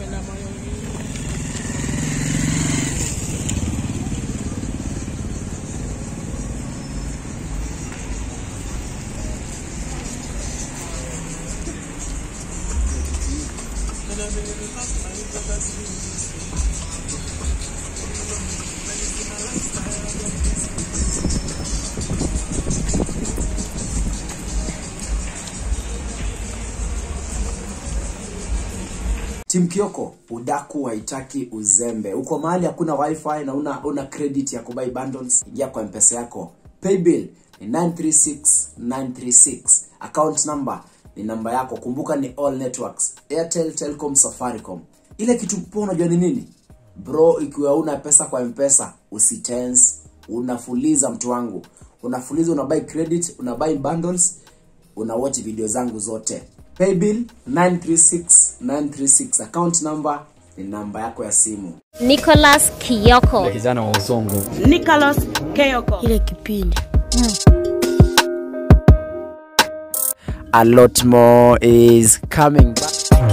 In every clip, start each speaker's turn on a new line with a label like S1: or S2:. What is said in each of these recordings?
S1: Team Kioko, udaku haitaki uzembe. Uko mahali hakuna wifi na una credit ya kubuy bundles, ingia kwa M-Pesa yako. Paybill ni 936936. Account number ni namba yako. Kumbuka ni all networks. Airtel, Telcom, Safaricom. Ile kitu poa unajua ni nini? Bro, ikiwa una pesa kwa M-Pesa, usitense, unafuliza mtu wangu. Unafuliza, unabuy credit, unabuy bundles, unawatch video zangu zote. Paybill 936936. Account number ni namba yako ya simu.
S2: Nicholas Kioko.
S3: Kijana wa Uzongo.
S4: Nicholas Kioko.
S2: Ile kipindi.
S1: A lot more is coming back.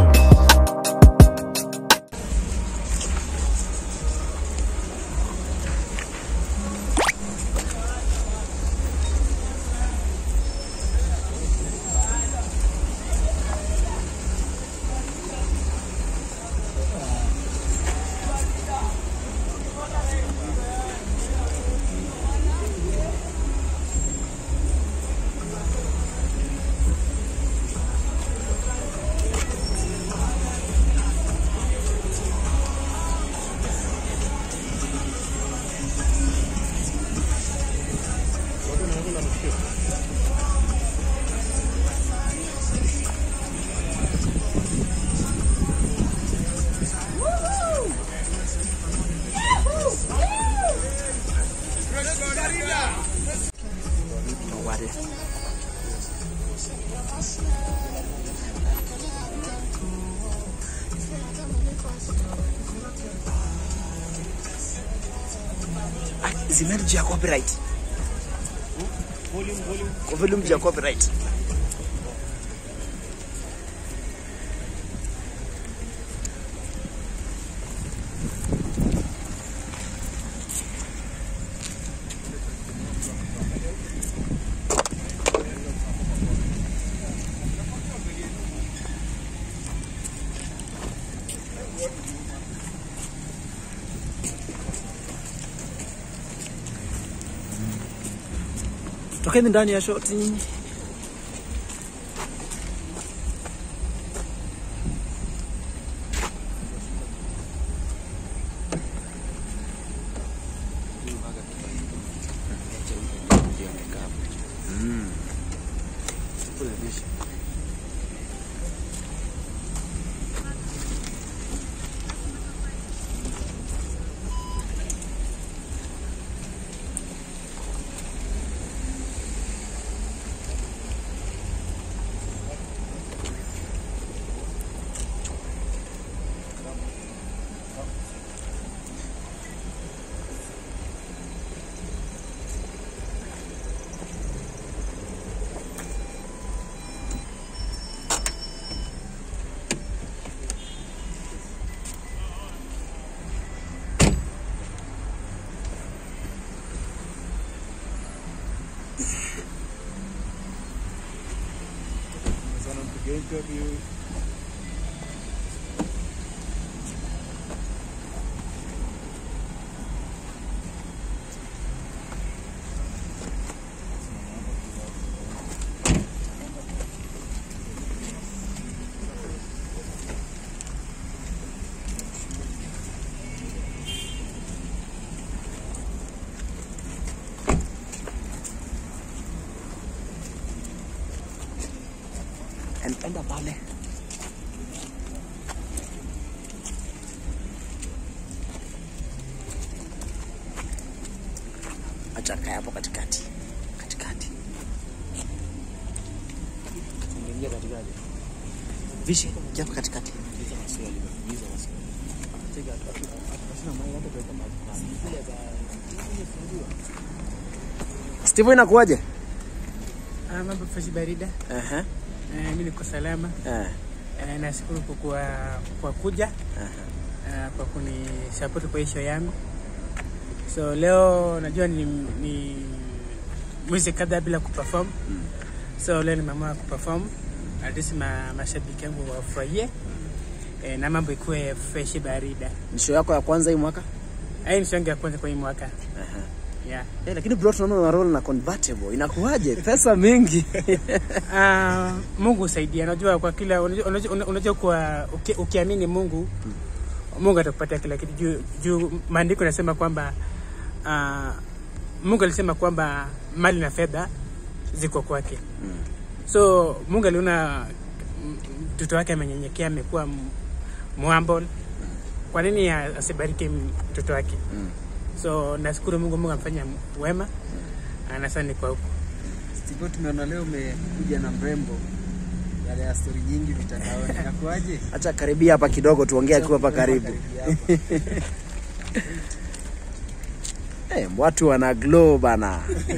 S1: Zimeji ya copyright. Volume ya copyright. Tokeni ndani ya short nyinyi.
S5: interview.
S1: Enda pale. Acha kaya hapo katikati. Katikati. Ingia katikati. Vishy, kia hapo katikati. Stevo inakuaje?
S4: Mambo fresh barida.
S1: Aha.
S4: Mimi niko salama.
S3: Nashukuru kwa kuja. Kwa kuni support kwa show yangu. So leo najua ni mwezi kadhaa bila kuperform. So leo nimeamua kuperform. At least mashabiki yangu wafurahie. Na mambo ikuwe fresh barida.
S1: Ni show yako ya kwanza hii mwaka?
S3: Ni show yangu ya kwanza kwa hii mwaka. Yeah.
S1: Lakini bro tunaona una roll na convertible. Inakuaje? Pesa mingi.
S3: Mungu usaidia. Unajua kwa kila unajua kwa ukiamini Mungu atakupatia kila kitu. Juu maandiko yanasema kwamba Mungu alisema kwamba mali na fedha ziko kwake. So Mungu aliona mtoto wake amenyenyekea, amekuwa humble. Kwa nini asibariki mtoto wake? So nashukuru Mungu amfanya wema. Anasani kwa huko.
S5: Stevo, tumeona leo umekuja na mrembo. Yale ya story nyingi vitandaoni. Inakuaje?
S1: Acha karibia hapa kidogo tuongee akiwa hapa karibu. Watu wana glow bana.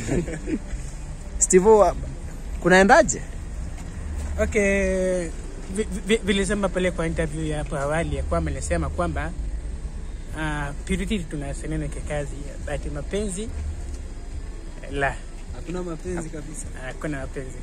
S1: Stevo, kunaendaje?
S3: Okay, vilisema pale kwa interview ya hapo awali ya kwamba nilisema kwamba Pritty tunasenena kikazi, but mapenzi la
S5: hakuna mapenzi kabisa.
S3: Hakuna mapenzi.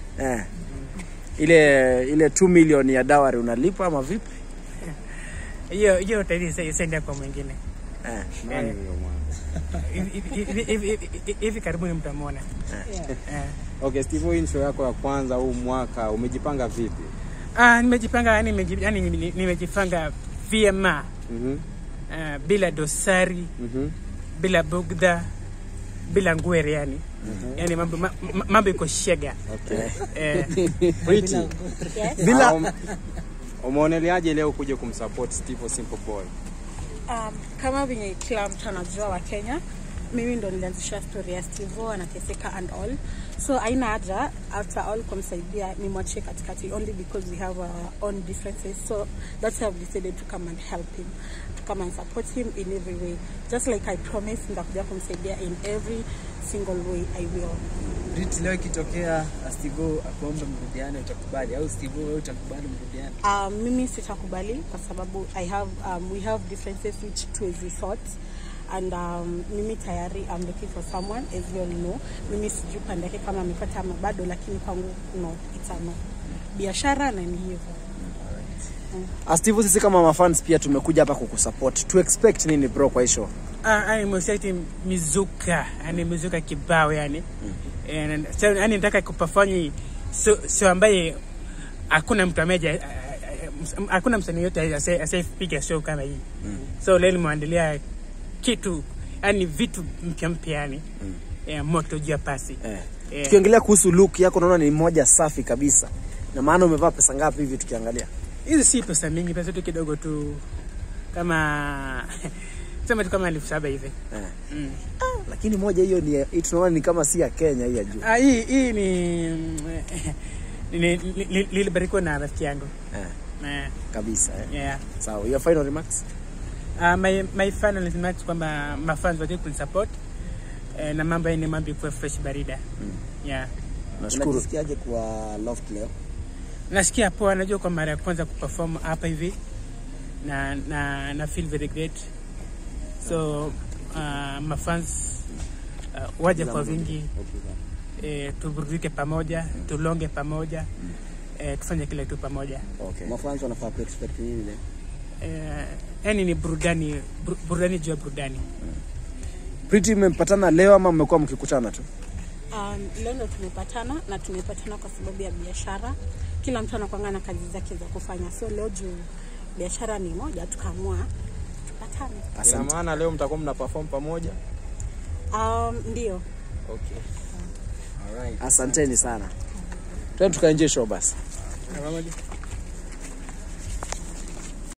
S1: Ile 2 million ya dowry unalipa ama vipi?
S3: Hiyo utaisaidia kwa mwingine.
S5: Nani huyo mwana?
S3: Hivi karibuni mtamwona.
S5: Okay, Stevo, hii show yako ya kwanza huu mwaka, umejipanga vipi?
S3: Nimejipanga nimejipanga vyema. Bila dosari, bila bugdha, bila ngwere yani. Yani mambo iko shega.
S5: Okay. Pritty.
S1: Bila
S5: umeoneleaje leo kuja kumsupport Stevo Simple Boy?
S4: Kama vile kila mtu anajua wa Kenya, mimi ndo nilianzisha story ya Stevo anateseka and all. So aina haja after all kumsaidia ni mwache katikati, only because we have our own differences. So that's why I've decided to come and help him, to come and support him in every way. Just like I promised nitakuja kumsaidia in every single way I will.
S5: Pritty, leo ikitokea Stevo akuombe mrudiane utakubali au Stevo wewe utakubali mrudiane?
S4: Mimi sitakubali kwa sababu we have differences which tuwezi sort. And mimi tayari I'm looking for someone, as you all know. Mimi sijui pande yake kama amepata ama bado, lakini kwangu no, it's a no. Biashara na ni hivyo.
S1: Stevo, sisi kama mafans pia tumekuja hapa kukusupport. To expect nini bro kwa show?
S3: Mseti mizuka kibao yani. Yani nataka kuperform so ambaye hakuna mtu ameja, hakuna msanii yote asiyepiga show kama hii. So leo nimeandalia kitu yani vitu mpya yani. Moto juu ya pasi.
S1: Tukiongelea kuhusu look yako naona ni moja safi kabisa. Na maana umevaa pesa ngapi hivi tukiangalia?
S3: Hizi si pesa mingi, pesa tu kidogo tu, kama sema tu kama 7,000 hivi.
S1: Lakini moja hiyo ni tunaona ni kama si ya Kenya hii ya juu.
S3: Hii ni nilibarikiwa na rafiki yangu.
S1: Kabisa.
S3: Yeah.
S1: Sawa, your final remarks?
S3: My final remarks kwamba mafans wote kunisupport na mambo ni mambo kwa fresh barida. Yeah.
S1: Nashukuru.
S5: Unasikiaje kwa Loft leo?
S3: Nasikia poa, najua kwa mara ya kwanza kuperform hapa hivi na feel very great. So mafans waje kwa wingi, tuburudike pamoja, tulonge pamoja, tufanye kile tu pamoja.
S5: Okay. Mafans wanafaa expect nini leo?
S3: Yani ni burudani juu ya burudani.
S1: Pritty, mmepatana leo ama mmekuwa mkikutana tu?
S4: Leo ndo tumepatana, na tumepatana kwa sababu ya biashara. Kila mtu anakuanga na kazi zake za kufanya. So leo juu biashara ni moja, tukaamua tupatane.
S5: Ina maana leo mtakuwa mna perform pamoja?
S4: Ndio.
S5: Okay. Alright.
S1: Asanteni sana. Twende tukaenjoy show basi.
S3: Pamoja.